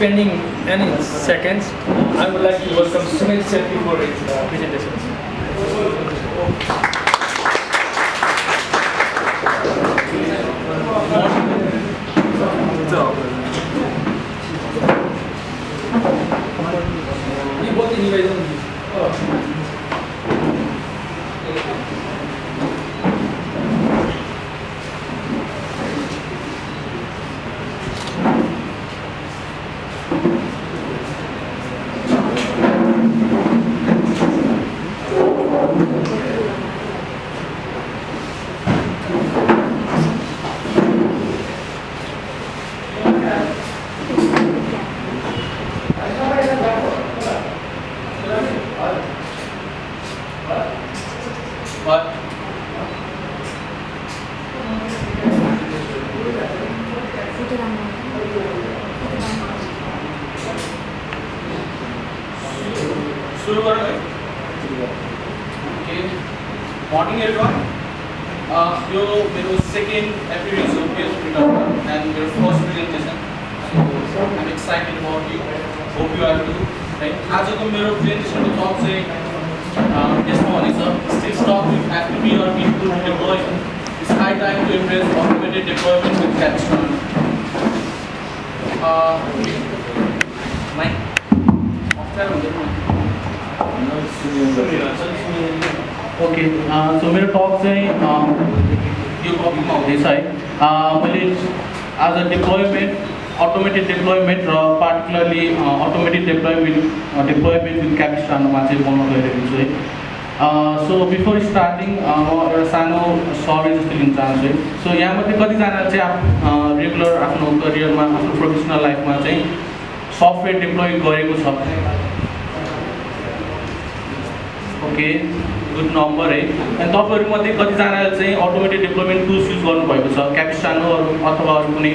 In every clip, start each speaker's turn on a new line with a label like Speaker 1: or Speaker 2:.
Speaker 1: spending any seconds, I would like to welcome Sumit Sethi for his presentation.
Speaker 2: Morning everyone. यो मेरो second appearance of PSP and मेरो first presentation. So I'm excited about you. Hope you are too. Right? आजको मेरो presentation को talk चाहिँ यसमा भनेछ still stock with FTP or people to deploy. It's high time to embrace automated deployment with Capstone. My Okay, so मेरो talk चाहिँ यो टपिकमा हुँदैछ है। मैले आज deployment, automated deployment र particularly automated deployment with Capistrano मा चाहिँ बनाउन गइरहेको छु है। So before starting म एउटा सानो सर्वे जस्तो लिन चाहन्छु है। So यहाँ मध्ये कतिजना चाहिँ रेगुलर आफ्नो करियरमा आफ्नो प्रोफेसनल लाइफमा चाहिँ सफ्टवेयर डिप्लोय गरेको छ? ओके, गुड नम्बर है। अनि तपाईहरुमध्ये कतिजनाले चाहिँ अटोमेटेड डिप्लोयमेन्ट टुल्स युज गर्नुभएको छ क्यापिस्टानो अथवा अरु कुनै?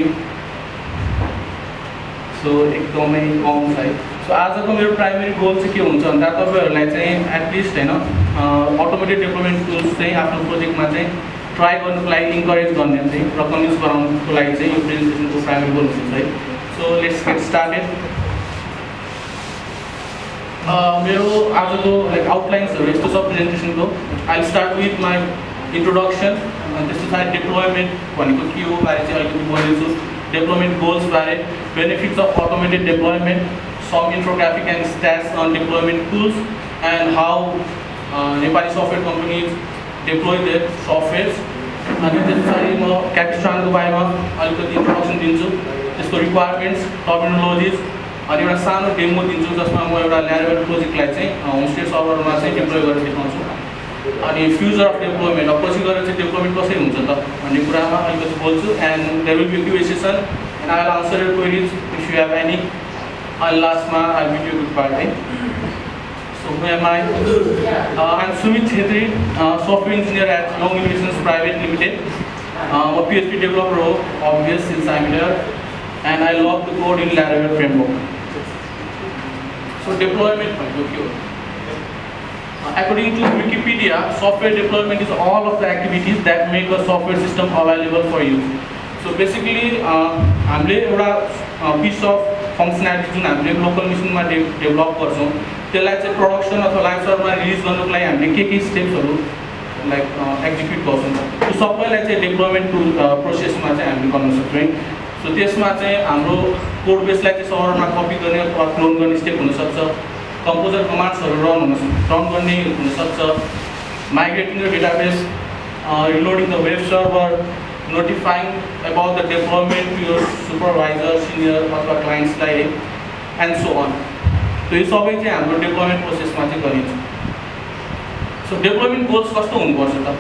Speaker 2: सो एकदमै कम छ है। सो आजको मेरो प्राइमरी गोल चाहिँ के हुन्छ भन्दा तपाईहरुलाई चाहिँ एटलिस्ट हैन अटोमेटेड डिप्लोयमेन्ट टुल्स चाहिँ आफ्नो प्रोजेक्टमा चाहिँ ट्राई गर्नुको लागि इन्करेज गर्ने चाहिँ र कन्भिन्स गराउनुको लागि चाहिँ यो प्रेजेन्टेसनको प्राइमरी गोल हुन्छ है। So let's get started. मेरो आजको लाइक आउटलाइन्सहरु यस्तो छ प्रेजेन्टेसनको। I will start with my introduction, त्यसपछि डिप्लोयमेन्ट भनेको के हो बारे चाहिँ अलिकति बोल्छु, डेभलपमेन्ट गोल्स बारे, benefits of automated development, some infographic and stats on development tools and how Nepali software companies deploy their softwares. अनि त्यसपछि म क्यापिस्ट्रानको बारेमा अलिकति इन्ट्रोडक्सन दिन्छु, त्यसको रिक्वायरमेन्ट्स, टर्मिनोलोजिज, अनि एउटा सानो डेमो दिन्छु जसमा म एउटा ल्यारेबल प्रोजेक्टलाई चाहिँ होमस्टे सर्भरमा चाहिँ डिप्लोय गरेर देखाउँछु। अनि फ्युचर अफ डेभलपमेन्ट, अब पछि गएर चाहिँ डेभलपमेन्ट कसरी हुन्छ त भन्ने कुरामा अलिकति बोल्छु। And there will be Q A session and I will answer your queries if you have any. अनि लास्टमा I will give you good part है। So who am I am Sumit Chhetri, software engineer at Long Innovations private limited. म PHP developer हो, obvious since I'm here, and I love to code in Laravel framework. So deployment भनेको के हो? According to Wikipedia, software deployment is all of the activities that make a software system available for use. So basically, हामीले एउटा piece of functionality जुन हामीले local मेसिनमा develop गर्छौं त्यसलाई चाहिँ प्रोडक्सन अथवा लाइभ सर्भरमा रिलिज गर्नको लागि हामीले के स्टेप्सहरु लाइक एक्जिक्युट गर्छौं, त्यो सबैलाई चाहिँ डेभलपमेन्ट टुल प्रोसेसमा चाहिँ हामीले गर्न सक्छौं। सो त्यसमा चाहिँ हाम्रो कोड बेसलाई चाहिँ सर्भरमा कपी गर्ने अथवा क्लोन गर्ने स्टेप हुन सक्छ, कम्पोजर कमान्ड्सहरु रन गर्ने हुन सक्छ, migrating the database, reloading the web server, notifying about the deployment to your supervisor, senior अथवा क्लाइन्ट्सलाई and so on. तो यो सबै चाहिँ हाम्रो डेभलपमेन्ट प्रोसेसमा चाहिँ गरिन्छ। सो डेभलपमेन्ट गोल्स कस्तो हुनुपर्छ त?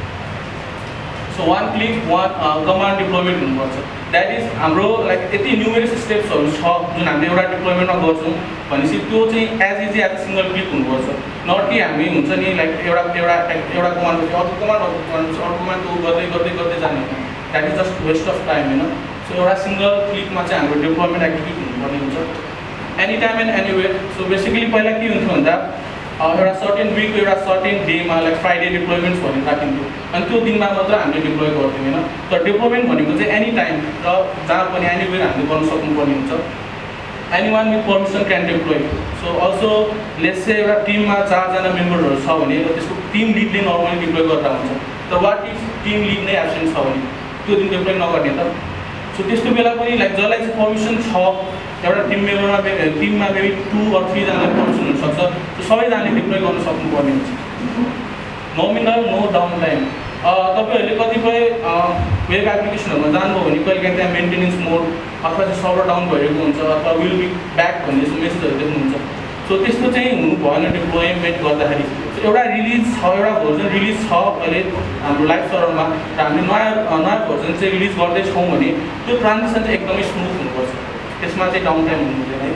Speaker 2: So one click one command deployment हुनुपर्छ। द्याट इज हाम्रो लाइक यति न्युमेरस स्टेप्सहरु छ जुन हामीले एउटा डिप्लोयमेन्टमा गर्छौं भनेपछि त्यो चाहिँ as easy as single click हुनुपर्छ। नट कि हामी हुन्छ नि लाइक एउटा कमान्डपछि अर्को कमान्ड गर्दै जाने, that is just waste of time हैन। सो एउटा सिंगल क्लिकमा चाहिँ हाम्रो डिप्लोयमेन्ट एक्टिभिटी हुनुपर्ने हुन्छ any time and anywhere. So basically पहिला के हुन्थ्यो भन्दा एउटा सर्टेन विक एउटा सर्टेन डेमा लाइक फ्राइडे डिप्लोयमेन्ट्स भनेर राखिन्थ्यो अनि त्यो दिनमा मात्र हामीले डिप्लोय गर्थ्यौँ हैन। तर डेभलपमेन्ट भनेको चाहिँ एनी टाइम र जहाँ पनि एनीवेयर हामीले गर्न सक्नुपर्ने हुन्छ। anyone with permission can deploy. So also let's say एउटा टिममा 4 जना मेम्बरहरु छ भने त्यसको टिम लिडले नर्मली डिप्लोय गर्दा हुन्छ। तर व्हाट इफ टिम लिड नै एब्सेन्ट छ भने त्यो दिन डिप्लोय नगर्ने त। सो त्यस्तो बेला पनि लाइक जसलाई चाहिँ पर्मिसन छ एउटा टिममा मेबी 2 or 3 जनालाई पर्मिसन हुन सक्छ, सो सबैजनाले डिप्लोय गर्न सक्नुपर्ने हुन्छ। Nominal no down time. तपाईहरुले कतिपय वेब एप्लिकेसनहरुमा जानुभयो भने कहिलेकाहीँ त्यहाँ मेन्टेनेन्स मोड अथवा चाहिँ सर्भर डाउन भइरहेको हुन्छ अथवा विल बी ब्याक भन्ने जस्तो मेसेजहरु देख्नुहुन्छ। सो त्यस्तो चाहिँ हुनु भएन डिप्लोयमेन्ट गर्दाखेरि। सो एउटा रिलिज छ, एउटा भर्जन रिलिज छ अहिले हाम्रो लाइभ सर्भरमा र हामीले नयाँ भर्जन चाहिँ रिलिज गर्दै छौं भने त्यो ट्रान्जिसन चाहिँ एकदमै स्मुथ हुनुपर्छ, त्यसमा चाहिँ डाउन टाइम हुनु हुँदैन।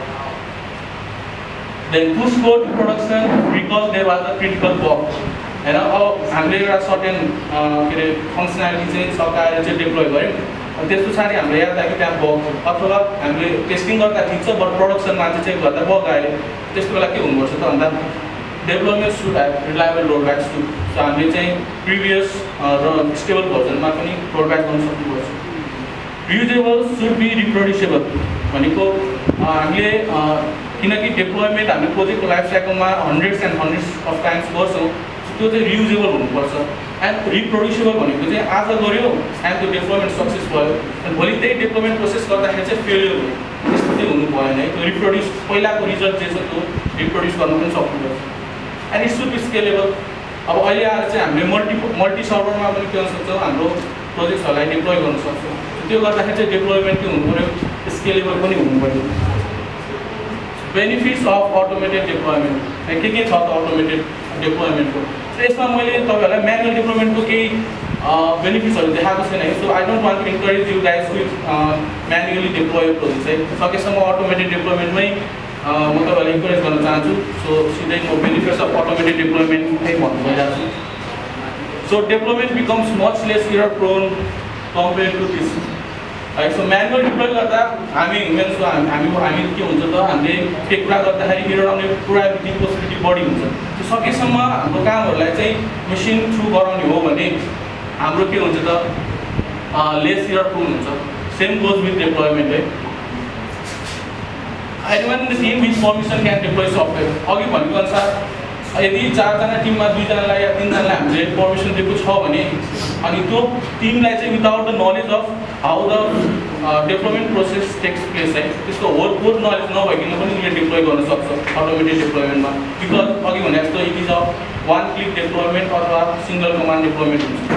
Speaker 2: Then push code to production because there was a critical bug. हैन, अब हामीले एउटा सर्टेन के रे फंक्सनालिटी चाहिँ सकाएर चाहिँ डिप्लोय गर्यौं, अनि त्यस पछाडी हामीले याद आयो कि त्यहाँ बग अथवा हामीले टेस्टिङ गर्दा ठिक छ बट प्रोडक्सनमा चाहिँ चेक गर्दा बग आयो। त्यस्तो बेला के हुनुपर्छ त भन्दा development should have reliable rollbacks too. So हामीले चाहिँ प्रिभियस र स्टेबल भर्जनमा पनि रोलब्याक गर्न सक्नुपर्छ। रियुजेबल सुड बी रिप्रोड्युसेबल भनेको हामीले किनकि डिप्लोयमेन्ट हामीले प्रोजेक्टको लाइफ साइकलमा hundreds and hundreds of times गर्छौं, त्यो चाहिँ रियुजेबल हुनुपर्छ। एन्ड रिप्रोड्युसेबल भनेको चाहिँ आज गर्यो एन्ड त्यो डिप्लोयमेन्ट सक्सेस भयो अनि भोलि त्यही डिप्लोयमेन्ट प्रोसेस गर्दाखेरि चाहिँ फेलियर भयो, त्यस्तो चाहिँ हुनु भएन है। त्यो रिप्रोड्युस पहिलाको रिजल्ट जे छ त्यो रिप्रोड्युस गर्न पनि सक्नुपर्छ। And it should be scalable. अब अहिले आएर चाहिँ हामीले मल्टी सर्भरमा पनि के गर्न सक्छौँ, हाम्रो प्रोजेक्ट्सहरूलाई डिप्लोय गर्न सक्छौँ। त्यो गर्दाखेरि चाहिँ डिप्लोयमेन्ट के हुनु पर्यो, स्केलेबल पनि हुनु पर्यो। बेनिफिट्स अफ अटोमेटेड डिप्लोयमेन्ट के छ त अटोमेटेड डिप्लोयमेन्टको? यसमा मैले तपाईहरुलाई म्यानुअल डिप्लोयमेन्टको केही बेनिफिट्सहरु देखाएको छैन है। So I don't want to encourage you guys with manually deploy project चाहिँ सकेसम्म अटोमेटेड डिप्लोयमेन्टमै म तपाईहरुलाई इन्करेज गर्न चाहन्छु। सो सिधै म बेनिफिट्स अफ अटोमेटेड डिप्लोयमेन्ट नै भन्नु गइरहेको छु। So deployment becomes much less error prone compared to this है। सो म्यानुअल डिप्लोय गर्दा हामी ह्युमन्स हामी के हुन्छ त हामीले के कुरा गर्दाखेरि एरर आउने प्रोबेबिलिटी पोसिबिलिटी बढी हुन्छ। सो सकेसम्म हाम्रो कामहरुलाई चाहिँ मेसिन थ्रु गराउने हो भने हाम्रो के हुन्छ त लेस एरर प्रोन हुन्छ। सेम गोज विथ डिप्लोयमेन्ट है। Anyone in the team with permission can deploy software. अघि भनेको अनुसार यदि 4 जना टिममा 2 जनालाई या 3 जनालाई हामीले परमिसन दिएको छ भने अनि त्यो टिमलाई चाहिँ without the knowledge of how the development process takes place है, त्यसको होल कोर नलेज नभइकन पनि उसले डिप्लोय गर्न सक्छ अटोमेटेड डिप्लोयमेन्टमा। बिकज अघि भने जस्तो it is a one click deployment अथवा सिंगल कमान्ड डिप्लोयमेन्ट हुन्छ।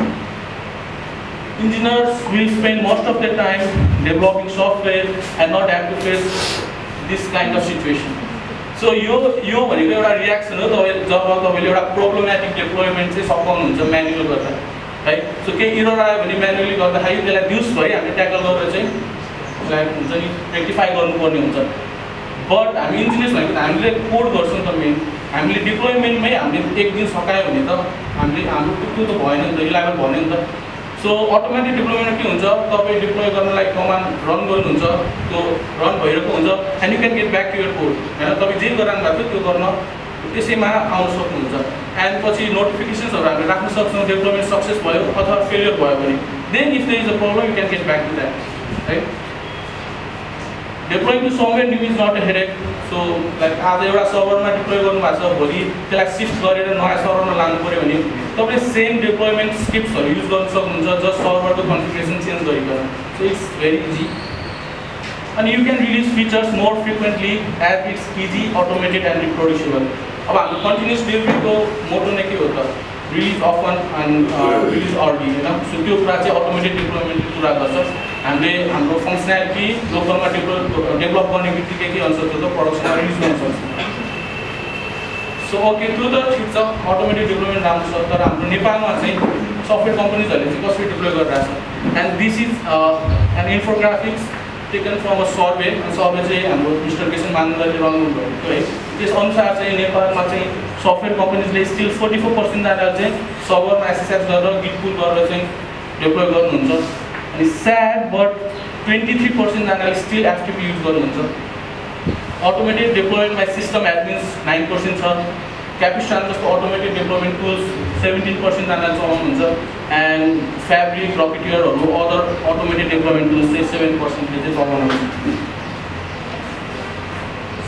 Speaker 2: Engineers will spend most of their time developing software and not have to face this kind of situation. So यो भनेको एउटा रियाक्सन हो जब तपाईले एउटा प्रोब्लमेटिक डिप्लोयमेन्ट चाहिँ सकाउनुहुन्छ manual गर्दा है। सो केही एरर आयो भने म्यानुअली गर्दाखेरि त्यसलाई दिउँसभरि हामीले ट्याकल गरेर चाहिँ हुन्छ नि रेक्टिफाई गर्नुपर्ने हुन्छ। बट हामी इन्जिनियर्स भनेको हामीले कोड गर्छौँ त मेन, हामीले डिप्लोयमेन्टमै हामीले एक दिन सकायो भने त हाम्रो त्यो त भएन नि त, रिलायबल भएन नि त। सो अटोमेटिक डिप्लोयमेन्ट के हुन्छ, तपाईँ डिप्लोय गर्नलाई कमान्ड रन गर्नुहुन्छ, त्यो रन भइरहेको हुन्छ and you can get back to your code हैन। तपाईँ जे गरिरहनु भएको थियो त्यो गर्न त्यसैमा आउन सक्नुहुन्छ। एन्ड पछि नोटिफिकेसन्सहरु हामीले राख्न सक्छौँ डिप्लोयमेन्ट सक्सेस भयो अथवा फेलियर भयो भने। Then if there is a problem you can get back to that है। Deploying to somewhere new is not a headache. So like आज एउटा सर्भरमा डिप्लोय गर्नु भएको छ, भोलि त्यसलाई सिफ्ट गरेर नयाँ सर्भरमा लानु पर्यो भने तपाईले सेम डिप्लोयमेन्ट स्क्रिप्ट्सहरु युज गर्न सक्नुहुन्छ जस्ट सर्भरको कन्फिगरेसन चेन्ज गरिकन। So it's very easy and you can release features more frequently as it's easy, automated and reproducible. अब हाम्रो continuous delivery को मोटो नै के हो त release often and release early हैन। सो त्यो कुरा चाहिँ automated deployment कुरा गर्छ। हामीले हाम्रो फंक्सनालिटी लोकलमा डेभलप गर्ने बित्तिकै के गर्न सक्छ त प्रोडक्सनमा रिलिज गर्न सक्छ। सो ओके त्यो त ठिक छ, automated deployment राम्रो छ, तर हाम्रो नेपालमा चाहिँ सफ्टवेयर कम्पनीजहरुले चाहिँ कसरी डिप्लोय गरिरहेछ। And this is an infographics taken from a survey, survey चाहिँ हाम्रो मिस्टर केसन मानन्दले रन गर्नुभएको है। त्यस अनुसार चाहिँ नेपालमा चाहिँ सफ्टवेयर कम्पनीजले स्टिल 44% जनाले चाहिँ सर्भरमा एसएसएच गरेर गिट पुल गरेर चाहिँ डिप्लोय गर्नुहुन्छ। अनि स्याड बट 23% जनाले स्टिल एफटीपी युज गर्नुहुन्छ। Automated deployment by system admins 9% छ। क्यापिस्टान जस्तो अटोमेटेड डिप्लोयमेन्ट टुल्स 17% जनाले चलाउनुहुन्छ। एन्ड फ्याब्रिक, रकेटियरहरु अदर अटोमेटेड डिप्लोयमेन्ट टुल्स चाहिँ 7% ले चाहिँ चलाउनुहुन्छ।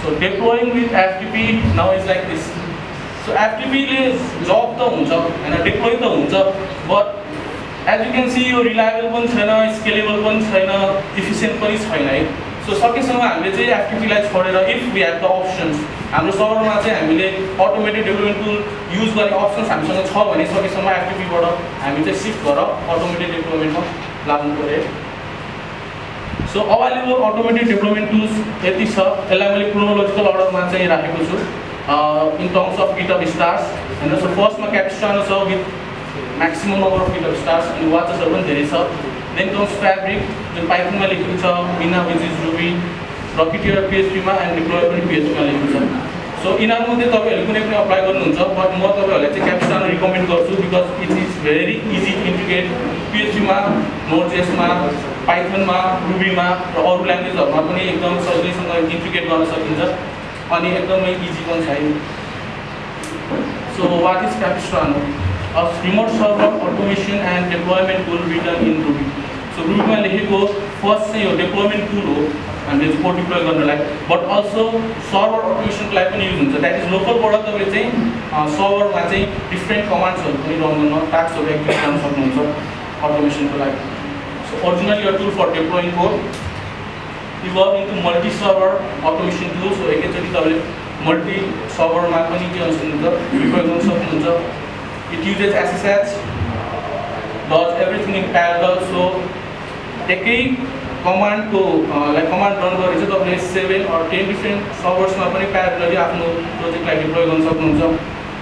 Speaker 2: So deploying with FTP now is like this. So FTP is job त हुन्छ हैन, deploy त हुन्छ, but as you can see यो reliable पनि छैन, scalable पनि छैन, efficient पनि छैन है. So सकेसम्म हामीले चाहिँ FTP लाई छोडेर if we have the options, हाम्रो सर्भरमा चाहिँ हामीले automated development tool युज गर्ने अप्सन्स हामीसँग छ भने सकेसम्म FTP बाट हामी चाहिँ शिफ्ट गरेर automated development मा लाग्नु पर्यो. So available automated development tools यति छ. यसलाई मैले chronological order मा चाहिँ राखेको छु in terms of GitHub stars. And so first मा Capistrano छ with maximum number of GitHub stars and watches पनि धेरै छ. Then comes Fabric जुन Python मा लेखेको छ, Mina which is Ruby, Rocketeer PHP मा and Deploy पनि PHP मा लेखेको छ. So यिनीहरु मध्ये तपाईहरुले कुनै पनि अप्लाई गर्नुहुन्छ, but म तपाईहरुलाई चाहिँ Capistrano रिकमेन्ड गर्छु because it is very easy to integrate PHP मा, Node.js मा, Python मा, Ruby मा र अरु ल्याङ्ग्वेजहरुमा पनि एकदम सजिलैसँग इन्टिग्रेट गर्न सकिन्छ अनि एकदमै इजी पनि छ. So what is Capistrano? A remote server automation and deployment tool written in Ruby. So Ruby मा लेखेको फर्स्ट चाहिँ यो deployment tool हो हामीले चाहिँ कोड डिप्लोय गर्नलाई, but also server automation लाई पनि युज हुन्छ. That is local बाट तपाईले चाहिँ सर्भरमा चाहिँ डिफरेंट कमान्ड्सहरु पनि रन गर्न, टास्कहरु एक्जिक्युट गर्न सक्नुहुन्छ automation को लागि. So originally a tool for deploying code evolved into multi-server automation tool. So एकैचोटी तपाईले multi-server मा पनि के हुन्छ डिप्लोय गर्न सक्नुहुन्छ. It uses SSH, does everything in parallel. So एकै कमान्ड को लाइक कमान्ड रन गरेर चाहिँ तपाईले 7 or 10 डिफरेंट सर्भर्स मा पनि प्यारलली आफ्नो प्रोजेक्टलाई डिप्लोय गर्न सक्नुहुन्छ.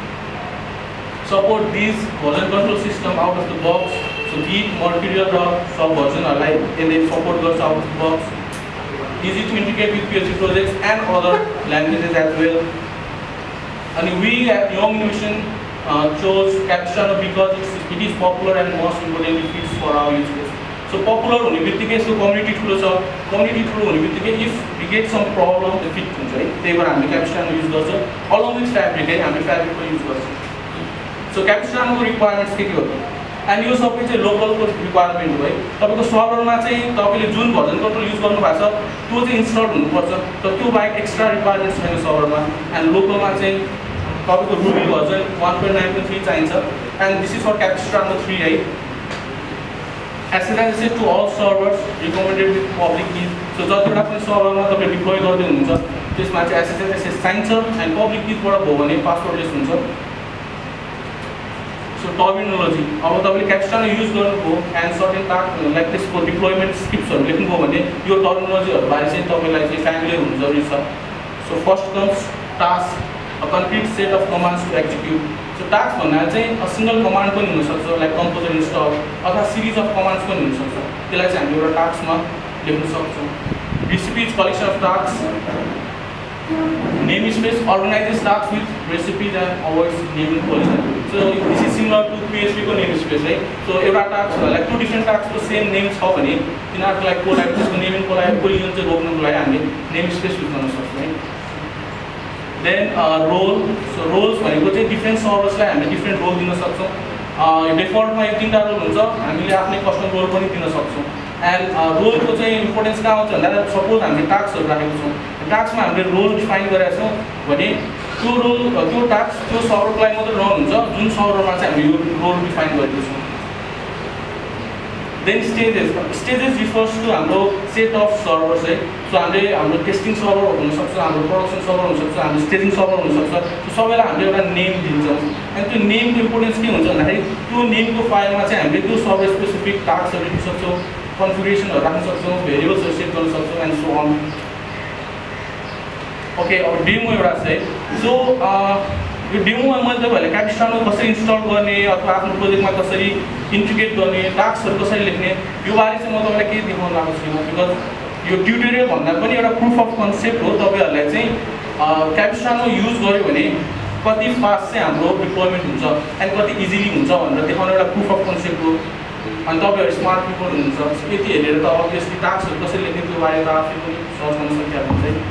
Speaker 2: Support these version control system out of the box. So Git, Mercurial र सब भर्जनहरुलाई यसले सपोर्ट गर्छ out of the box. Easy to integrate with PHP projects and other languages as well. And we at Young Innovation chose Capistrano because it is popular and most importantly fits for our use case. So popular हुने बित्तिकै यसको community ठुलो छ, community ठुलो हुने बित्तिकै if we get some problem the fit हुन्छ है, त्यही भएर हामीले Capistrano युज गर्छौं along with Fabric है, हामीले Fabric पनि युज गर्छौं. So Capistrano को रिक्वायरमेन्ट्स के हो त? And यो सबै चाहिँ लोकल को रिक्वायरमेन्ट हो है. तपाईको सर्भरमा चाहिँ तपाईले जुन भर्जन कन्ट्रोल युज गर्नु भएको छ त्यो चाहिँ इन्स्टल हुनुपर्छ, तर त्यो बाहेक एक्स्ट्रा रिक्वायरमेन्ट्स छैन सर्भरमा. एन्ड लोकलमा चाहिँ तपाईको Ruby भर्जन 1.9.3 चाहिन्छ. And this is for Capistrano 3 है. SSH to all servers recommended with public keys. So जतिवटा पनि सर्भरमा तपाईले डिप्लोय गर्दै हुनुहुन्छ त्यसमा चाहिँ SSH चाहिन्छ and public keys बाट भयो भने पासवर्डलेस हुन्छ. So terminology, अब तपाईले Capistrano युज गर्नुभयो and certain tasks like त्यसको डिप्लोयमेन्ट स्क्रिप्ट्सहरु लेख्नुभयो भने यो टर्मिनोलोजीहरु बारे चाहिँ तपाईलाई चाहिँ फ्यामिलियर हुनु जरुरी छ. So first comes task, a complete set of commands to execute. So task भन्दा चाहिँ a single command पनि हुन सक्छ like composer install अथवा series of commands पनि हुन सक्छ. त्यसलाई चाहिँ हामी एउटा task मा लेख्न सक्छौं. Recipe is collection of tasks. Namespace organizes tasks with recipes and avoids naming collision. So this is similar to PHP को namespace right? So एउटा task like two different tasks को same name छ भने तिनीहरुको लागि collide त्यसको naming collision चाहिँ रोक्नको लागि हामीले namespace युज गर्न सक्छौं है. Then role. So roles भनेको चाहिँ डिफरेंट सर्भर्सलाई हामीले डिफरेंट रोल दिन सक्छौं. डिफल्टमा यो तीनटा रोल हुन्छ, हामीले आफ्नै कस्टम रोल पनि दिन सक्छौं. एन्ड रोलको चाहिँ इम्पोर्टेन्स कहाँ आउँछ भन्दा सपोज हामीले टास्कहरु राखेको छौं, टास्कमा हामीले रोल डिफाइन गरेका छौं भने त्यो रोल त्यो टास्क त्यो सर्भरको लागि मात्र रन हुन्छ जुन सर्भरमा चाहिँ हामीले यो रोल डिफाइन गरेको छौं. Then stages refers to हाम्रो set of servers है. So हाम्रो टेस्टिङ सर्भर हुन सक्छ, हाम्रो प्रोडक्सन सर्भर हुन सक्छ, हाम्रो स्टेजिङ सर्भर हुन सक्छ. त्यो सबैलाई हामीले एउटा नेम दिन्छौं. अनि त्यो नेमको इम्पोर्टेन्स के हुन्छ भन्दाखेरि त्यो नेमको फाइलमा चाहिँ हामीले त्यो सर्भर स्पेसिफिक टास्कहरु लेख्न सक्छौं, कन्फिगरेसनहरु राख्न सक्छौं, भेरिएबल्सहरु सेट गर्न सक्छौं एन्ड सो अन. ओके, अब डेमो एउटा छ है. सो यो डेमोमा मैले तपाईहरुलाई Capistrano कसरी इन्स्टल गर्ने अथवा आफ्नो प्रोजेक्टमा कसरी इन्टिग्रेट गर्ने, टास्कहरु कसरी लेख्ने यो बारे चाहिँ म तपाईलाई के देखाउन लागेको छु बिकज यो ट्युटोरियल भन्दा पनि एउटा प्रुफ अफ कन्सेप्ट हो. तपाईहरुलाई चाहिँ Capistrano युज गर्यो भने कति फास्ट चाहिँ हाम्रो डिप्लोयमेन्ट हुन्छ एन्ड कति इजिली हुन्छ भनेर देखाउने एउटा प्रुफ अफ कन्सेप्ट हो. अनि तपाईहरु स्मार्ट पिपल हुनुहुन्छ, यति हेरेर त अभियसली टास्कहरु कसरी लेख्ने त्यो बारे त आफै पनि सर्च गर्न सकिहाल्नुहुन्छ है.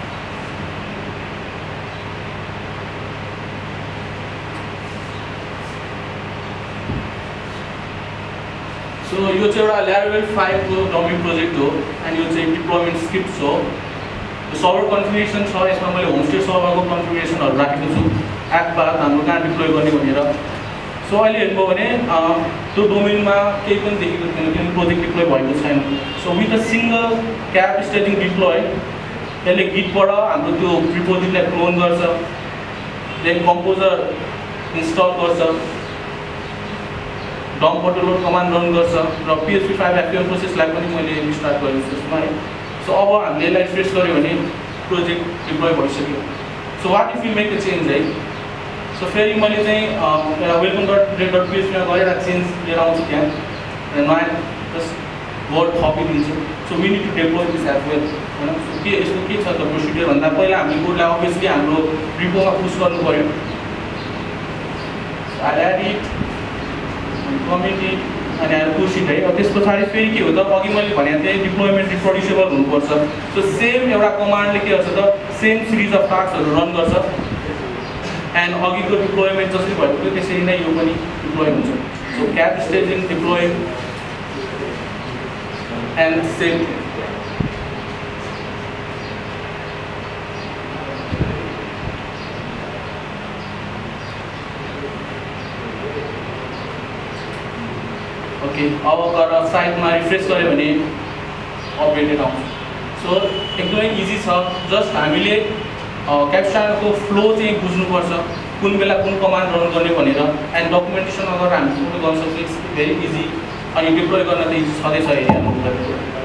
Speaker 2: So यो चाहिँ एउटा Laravel 5 को डमी प्रोजेक्ट हो एन्ड यो चाहिँ डिप्लोयमेन्ट स्क्रिप्ट्स हो. सर्भर कन्फिगरेसन छ यसमा मैले होमस्टे सर्भरको कन्फिगरेसनहरू राखेको छु एपबाट हाम्रो कहाँ डिप्लोय गर्ने भनेर सो अहिले हेर्नुभयो भने त्यो डोमेनमा केही पनि देखेको थिएन किनकि प्रोजेक्ट डिप्लोय भएको छैन so with a single cap staging deploy यसले गिटबाट हाम्रो त्यो रिपोजिटरीलाई क्लोन गर्छ देन कम्पोजर इन्स्टल गर्छ डम्पबाट लोड कमान्ड रन गर्छ र PHP 5 एफएम प्रोसेसलाई पनि मैले स्टार्ट गरेको छु यसमा है सो अब हामीले यसलाई रिफ्रेस गऱ्यो भने प्रोजेक्ट डिप्लोय भइसक्यो so what if you make a change है सो फेरि मैले चाहिँ welcome.php मा गएर चेन्ज लिएर आउँछु त्यहाँ र नयाँ जस्ट वर्ड थपिदिन्छु so we need to develop this as well हैन सो के यसको के छ त प्रोसिडियर भन्दा पहिला हामीले कोडलाई अभियसली हाम्रो रिपोमा पुश गर्नु पर्यो I add it commit it अनि आएर पुश इट है त्यस पछाडि फेरि के हो त अघि मैले भने त्यही डिप्लोयमेन्ट रिप्रोड्युसेबल हुनुपर्छ सो सेम एउटा कमान्डले के गर्छ त सेम सिरिज अफ टास्कहरू रन गर्छ एन्ड अघिको डिप्लोयमेन्ट जसरी भएको थियो त्यसरी नै यो पनि डिप्लोय हुन्छ so cap staging deploy and same okay अब गएर साइटमा रिफ्रेस गऱ्यो भने अपडेटेड आउँछ सो एकदमै इजी छ जस्ट हामीले क्याप्स्टारको फ्लो चाहिँ बुझ्नुपर्छ कुन बेला कुन कमान्ड रन गर्ने भनेर एन्ड डकुमेन्टेसन अगर हामी पुरो गर्न सक्छ इट्स भेरी इजी अनि डिप्लोय गर्न त इजी छँदैछ एरियामा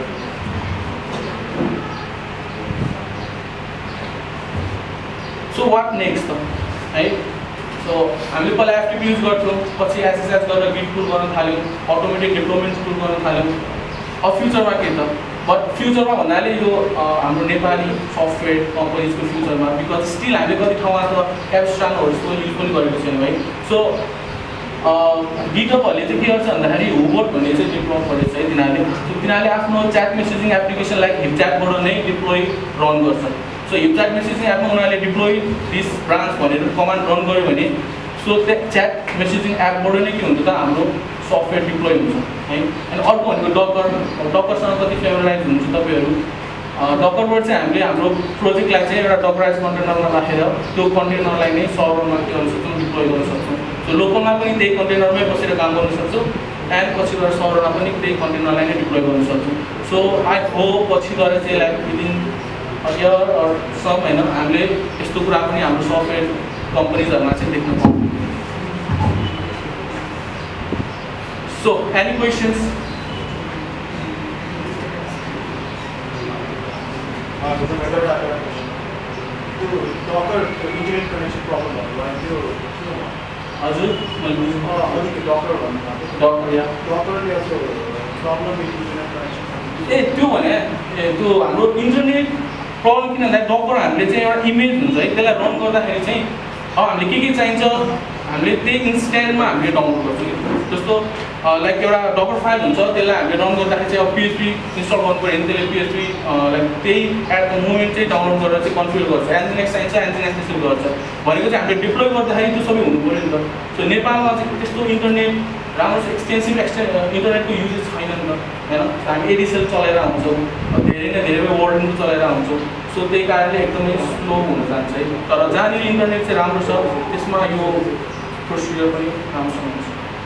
Speaker 2: सो वाट नेक्स्ट है सो हामीले पहिला एफटीपी युज गर्थ्यौँ पछि एसएसएच गरेर गिट पुल गर्न थाल्यौँ अटोमेटिक डिप्लोयमेन्ट पुल गर्न थाल्यौँ अब फ्युचरमा के त बट फ्युचरमा भन्नाले यो हाम्रो नेपाली सफ्टवेयर कम्पनीजको फ्युचरमा बिकज स्टिल हामीले कति ठाउँमा त क्याप्स्टानहरू जस्तो युज पनि गरेको छैनौँ है सो गिटअपहरूले चाहिँ के गर्छ भन्दाखेरि हुबोट भन्ने चाहिँ डेभलप गरेको छ है तिनीहरूले आफ्नो च्याट मेसेजिङ एप्लिकेसनलाई हिपच्याटबाट नै डिप्लोय रन गर्छ सो हिपच्याट मेसेजिङ एपमा उनीहरूले डिप्लोय दिस ब्रान्च भनेर कमान्ड रन गर्यो भने सो त्यो च्याट मेसेजिङ एपबाट नै के हुन्छ त हाम्रो सफ्टवेयर डिप्लोय हुन्छ है अनि अर्को भनेको डकरसँग कति फेभराइज हुन्छ तपाईँहरू डकरबाट चाहिँ हामीले हाम्रो प्रोजेक्टलाई चाहिँ एउटा डकराइज कन्टेनरमा राखेर त्यो कन्टेनरलाई नै सर्भरमा के गर्न सक्छौँ डिप्लोय गर्न सक्छौँ सो लोकलमा पनि त्यही कन्टेनरमै बसेर काम गर्न सक्छौँ एन्ड पछि गएर सर्भरमा पनि त्यही कन्टेनरलाई नै डिप्लोय गर्न सक्छौँ सो आई होप पछि गएर चाहिँ like within year or some होइन हामीले यस्तो कुरा पनि हाम्रो सफ्टवेयर कम्पनीजहरूमा चाहिँ देख्न पाउँछौँ So, any questions?
Speaker 3: Docker internet connection problem right?
Speaker 2: Hazur,
Speaker 3: Docker one.
Speaker 2: Docker, yeah.
Speaker 3: Docker also problem with internet connection.
Speaker 2: त्यो भने त्यो हाम्रो इन्टरनेट प्रब्लम किन भन्दा डकर हामीले चाहिँ एउटा इमेज हुन्छ है त्यसलाई रन गर्दाखेरि चाहिँ अब हामीले के चाहिन्छ हामीले त्यही इन्स्ट्यान्टमा हामीले डाउनलोड गर्छौँ जस्तो लाइक एउटा डकर फाइल हुन्छ त्यसलाई हामीले रन गर्दाखेरि चाहिँ अब PHP इन्स्टल गर्नु पऱ्यो भने त्यसले PHP लाइक त्यही एडको मुभमेन्ट चाहिँ डाउनलोड गरेर चाहिँ कन्फिगर गर्छ एन्जिनेक्स चाहिन्छ एन्जिनेक्स त्यसरी गर्छ भनेको चाहिँ हामीले डिप्लोय गर्दाखेरि त्यो सबै हुनु पऱ्यो नि त सो नेपालमा चाहिँ त्यस्तो इन्टरनेट राम्रो एक्सटेन्सिभ इन्टरनेटको युजेस छैन नि त होइन हामी एडिसेल चलाएर आउँछौँ धेरै न धेरै वर्ल्डको चलाएर आउँछौँ सो त्यही कारणले एकदमै स्लो हुन जान्छ है तर जहाँनिर इन्टरनेट चाहिँ राम्रो छ त्यसमा यो प्रोसिडियर पनि राम्रोसँग हुन्छ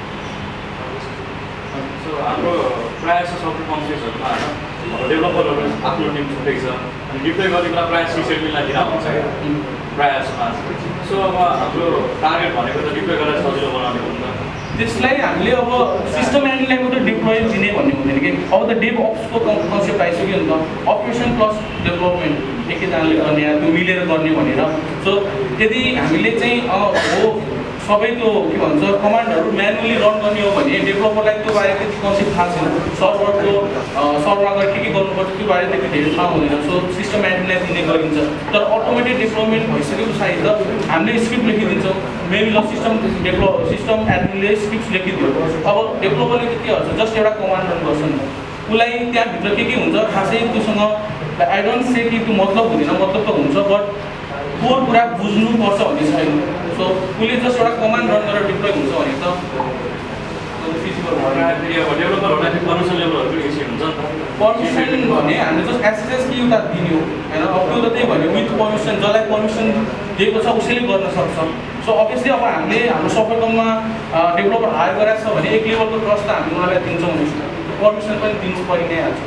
Speaker 4: सो हाम्रो प्रायः जस्तो सफ्टवेयर कम्पनीजहरूमा होइन डेभलपरहरू आफ्नो टिम छुट्टै छ अनि डिप्लोय गर्ने बेला प्रायः सिसेडमिललाई दिन हुन्छ क्या प्रायः जसोमा सो अब हाम्रो टार्गेट भनेको त डिप्लोय गरेर सजिलो बनाउने हो नि त
Speaker 2: त्यसलाई हामीले अब सिस्टम एडमिनलाई मात्रै डिप्लोय दिने भन्ने हुँदैन कि अब त डेभ अप्सको कन्सेप्ट आइसक्यो नि त अपरेसन प्लस डेभलपमेन्ट एकैजनाले गर्ने त्यो मिलेर गर्ने भनेर सो यदि हामीले चाहिँ हो सबै त्यो के भन्छ कमान्डहरू म्यानुअली रन गर्ने हो भने डेभलपरलाई त्यो बारे त्यति कन्सेप्ट थाहा छैन सर्भरमा गएर के गर्नुपर्छ त्यो बारे त्यति धेरै थाहा हुँदैन सो सिस्टम एडमिनलाई दिने गरिन्छ तर अटोमेटिक डेभलपमेन्ट भइसके पछाडि त हामीले स्क्रिप्ट लेखिदिन्छौँ मेबी ल सिस्टम एडमिनले स्क्रिप्ट लेखिदियो अब डेभलपरले के गर्छ जस्ट एउटा कमान्ड रन गर्छ नि उसलाई त्यहाँभित्र के हुन्छ खासै त्योसँग आई डोन्ट से कि त्यो मतलब हुँदैन मतलब त हुन्छ बट कोर कुरा बुझ्नुपर्छ भन्ने छैन सो उसले जस्ट एउटा कमान्ड रन गरेर डिप्लोय हुन्छ भने त फिजिकल
Speaker 4: डेभलपरहरूलाई पर्मिसन लेभलहरू पनि इस्यु हुन्छ नि त
Speaker 2: पर्मिसन भने हामीले जस्ट एसएसएस कि एउटा दिने हो होइन अब त्यो त त्यही भन्यो विथ पर्मिसन जसलाई पर्मिसन दिएको छ उसैले गर्न सक्छ सो अभियसली अब हामीले हाम्रो सफ्टवेयरमा डेभलपर हायर गरेको छ भने एक लेभलको ट्रस्ट त हामी उहाँलाई दिन्छौँ नि पर्मिसन पनि दिनु परि नै हाल्छ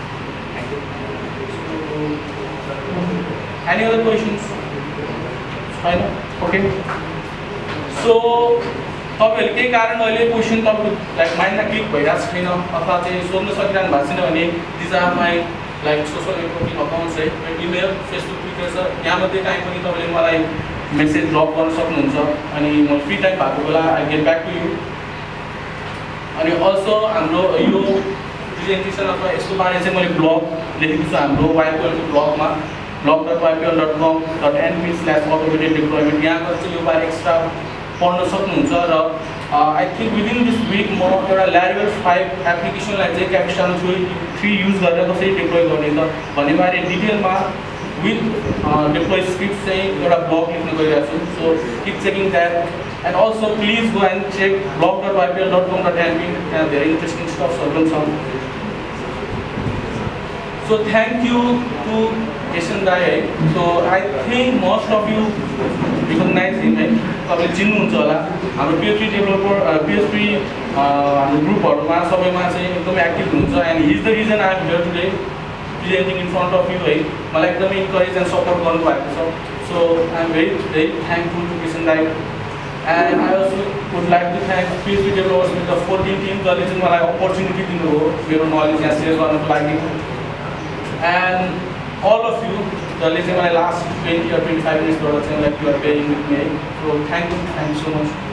Speaker 2: एनी अदर क्वेसन्स छैन ओके सो तपाईँहरूले केही कारण अहिले क्वेसन तपाईँको लाइक माइन्डमा क्लिक भइरहेको छैन अथवा चाहिँ सोध्न सकिरहनु भएको छैन भने these are my like social networking accounts है इमेल फेसबुक ट्विटर छ यहाँमध्ये काहीँ पनि तपाईँले मलाई मेसेज ड्रप गर्न सक्नुहुन्छ अनि म फ्री टाइम भएको बेला I get back to you अनि अल्सो हाम्रो यो प्रेजेन्टेसन अथवा यसको बारे चाहिँ मैले ब्लग लेखेको छु हाम्रो YPLको ब्लगमा blog.ypl.com.np/automated deployment यहाँ गएर चाहिँ यो बारे एक्स्ट्रा पढ्न सक्नुहुन्छ र I think within this week म एउटा Laravel 5 एप्लिकेसनलाई चाहिँ क्यापिस्टान 3 युज गरेर कसरी डिप्लोय गर्ने त भन्ने बारे डिटेलमा विथ डिप्लोय स्क्रिप्ट चाहिँ एउटा ब्लग लेख्न गइरहेको छु so keep checking that and also please go and check blog.ypl.com.np त्यहाँ धेरै इन्ट्रेस्टिङ स्टफ्सहरू पनि छ So thank you to Jason Dai. So I think most of you recognize him. तपाईले चिन्नुहुन्छ होला हाम्रो PHP डेभलपर PHP हाम्रो ग्रुपहरुमा सबैमा चाहिँ एकदमै एक्टिभ हुनुहुन्छ and he is the reason I am here today presenting in front of you है मलाई एकदमै इन्करेज एन्ड सपोर्ट गर्नुभएको छ so I am very thankful to Jason Dai and I also would like to thank PHP developers with the 14 team जसले चाहिँ मलाई opportunity दिनुभयो मेरो नलेज यहाँ सेयर गर्नको लागि and all of you जसले चाहिँ मलाई last 20 or 25 minutes you are bearing with me so thank you so much